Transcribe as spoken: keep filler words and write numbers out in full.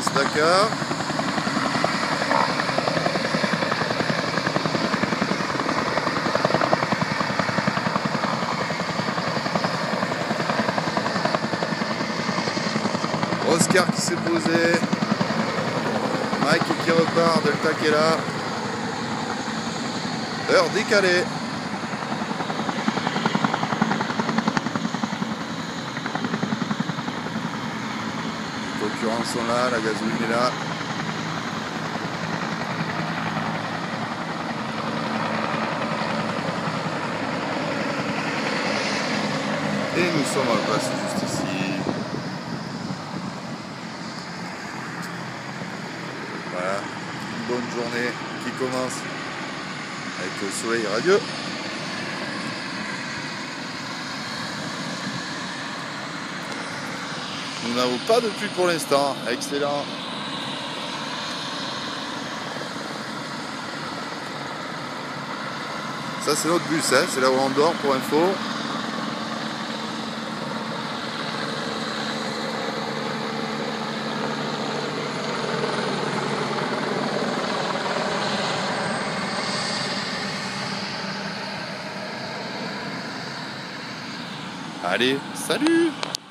Trans-Dakar. Oscar qui s'est posé. Mike qui repart. Delta qui est là. Heure décalée. Les concurrents sont là, la gasoline est là. Et nous sommes à la place juste ici. Voilà, une bonne journée qui commence avec le soleil radieux. Nous n'avons pas de pluie pour l'instant, excellent. Ça c'est notre bus, hein. C'est là où on dort pour info. Allez, salut!